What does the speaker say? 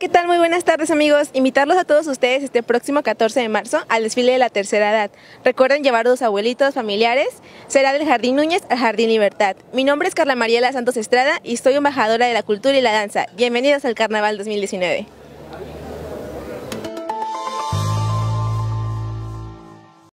¿qué tal? Muy buenas tardes, amigos. Invitarlos a todos ustedes este próximo 14 de marzo al desfile de la tercera edad. Recuerden llevar a sus abuelitos, familiares. Será del Jardín Núñez al Jardín Libertad. Mi nombre es Carla Mariela Santos Estrada y soy embajadora de la cultura y la danza. Bienvenidos al Carnaval 2019.